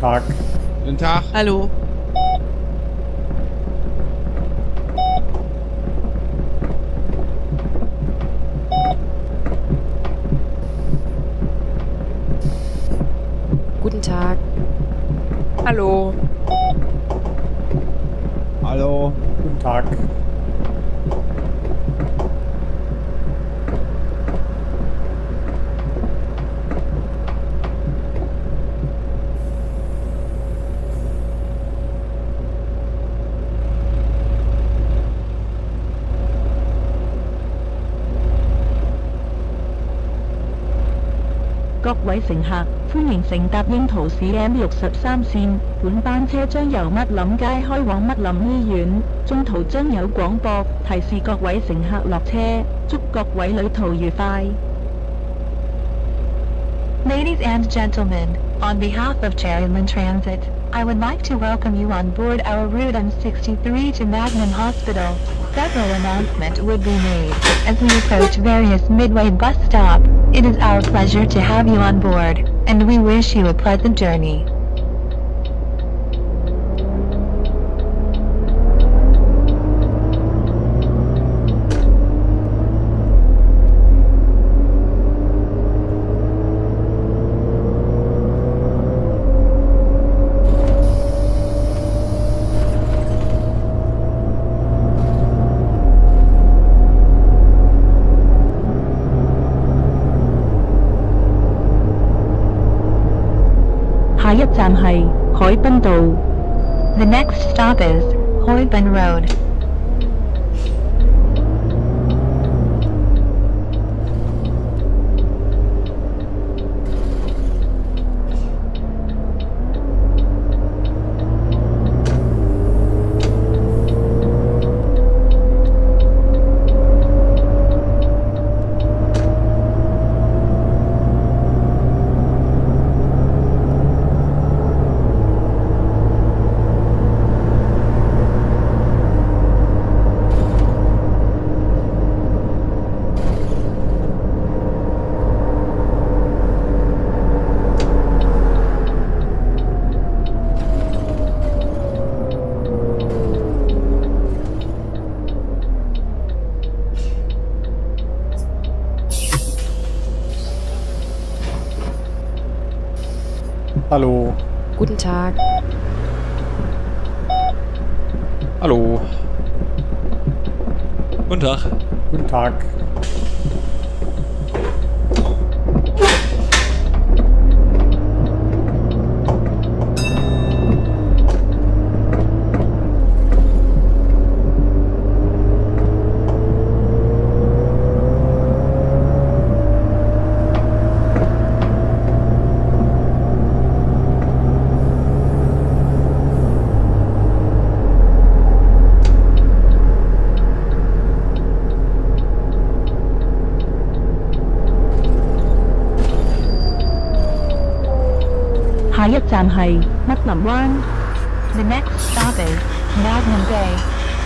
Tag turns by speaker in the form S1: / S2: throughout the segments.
S1: Tag.
S2: Guten Tag.
S3: Hallo.
S4: Guten Tag.
S3: Hallo.
S2: Hallo.
S1: Guten Tag.
S5: 各位乘客，歡迎乘搭櫻桃市 M63線。本班車將由麥林街開往麥林醫院，中途將有廣播提示各位乘客落車，祝各位旅途愉快。
S6: Ladies and gentlemen, on behalf of Cherryland Transit, I would like to welcome you on board our route M63 to Magnum Hospital. Several announcements would be made as we approach various Midway bus stop. It is our pleasure to have you on board, and we wish you a pleasant journey.
S5: 下一站係海濱道。
S6: The next stop is Hoyban Road.
S1: Hallo.
S4: Guten Tag.
S2: Hallo. Guten Tag.
S1: Guten Tag.
S5: 下一站係麥林灣。
S6: The next stop is Magnum Bay.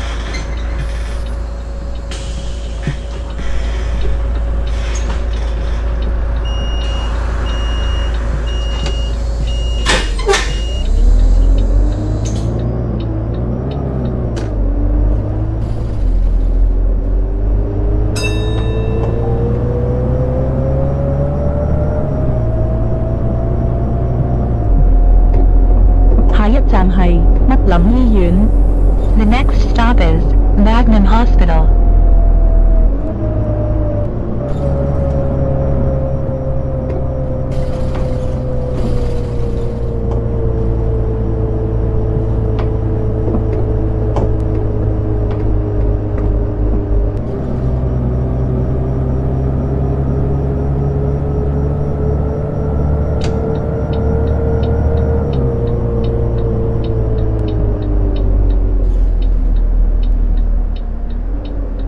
S5: 下一站係麥林醫院。
S6: The next stop is Magnum Hospital.
S5: 下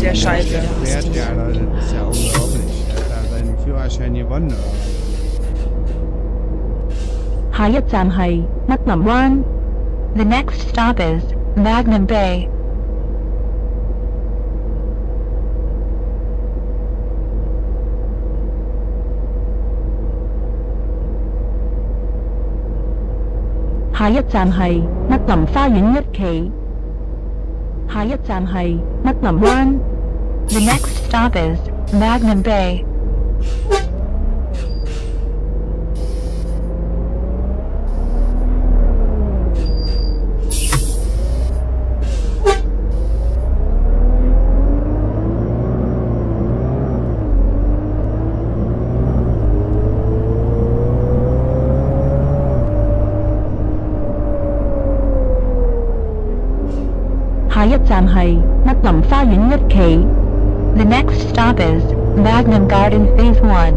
S3: der Scheiße.
S2: Fährt ja, Leute, das ist ja unglaublich. Er hat da seinen Führerschein gewonnen, oder was?
S5: 下一站係麥林灣。
S6: The next stop is Magnum Bay.
S5: 下一站係麥林花園一期。下一站係麥林灣。
S6: The next stop is Magnum Bay.
S5: 下一站係麥林花園一期。
S6: The next stop is Magnum Garden Phase 1.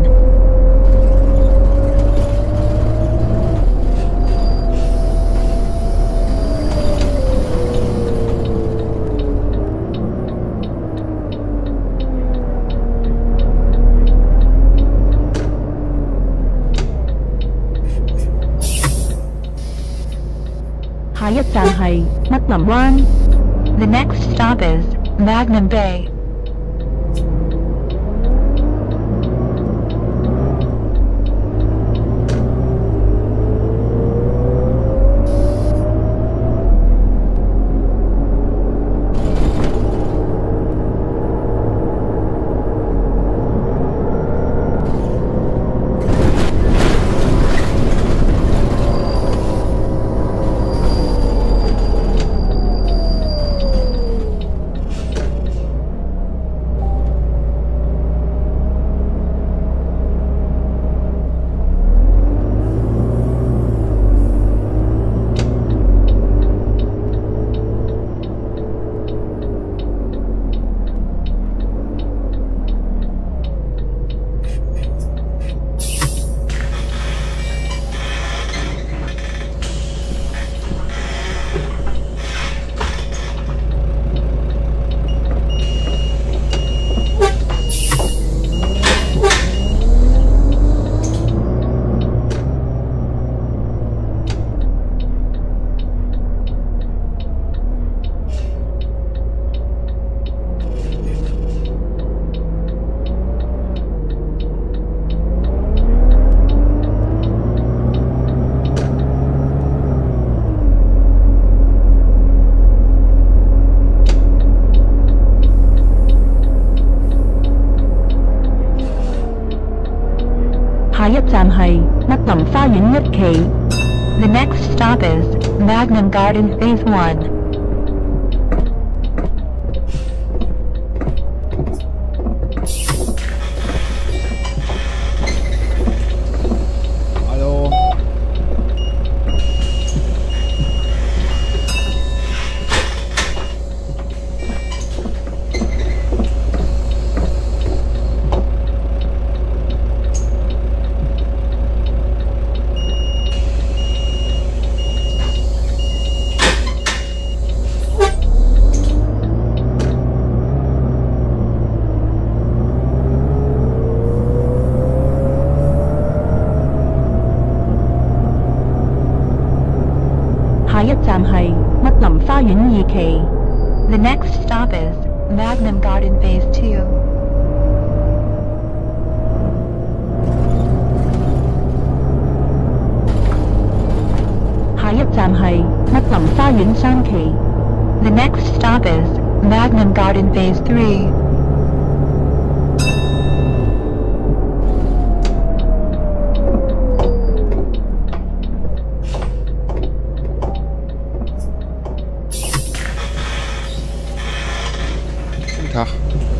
S5: 下一站係麥林灣。
S6: The next stop is Magnum Bay.
S5: 下一站係麥林花園一期。
S6: The next stop is Magnum Garden Phase 1.
S2: Hallo.
S6: The next stop is Magnum Garden Phase 2.
S5: 下一站係麥林花園三期。
S6: The next stop is Magnum Garden Phase 3.
S2: Guten Tag.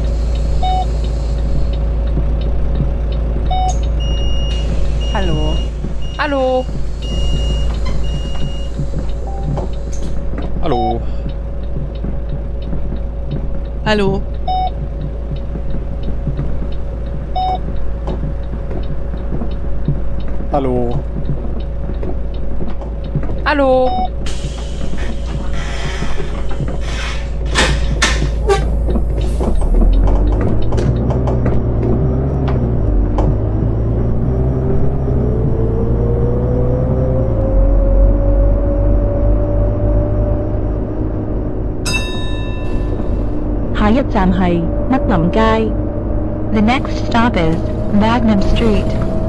S3: Hallo. Hallo.
S2: Hallo.
S3: Hallo.
S1: Hallo.
S3: Hallo.
S5: 下一站係乜林街。
S6: The next stop is Magnum Street.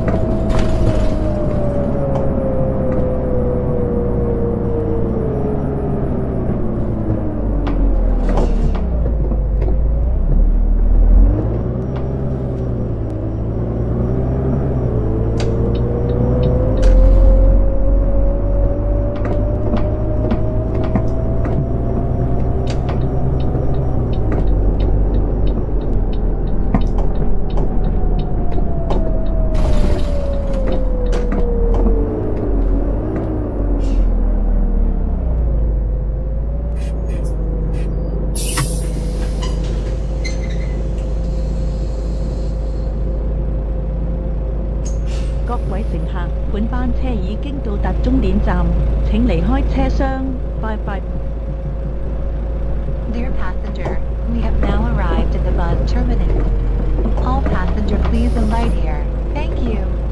S5: 各位乘客，本班車已經到達終點站，請離開車廂。拜拜。
S6: Dear passenger, we have now arrived at the bus terminus. All passenger please alight here. Thank you.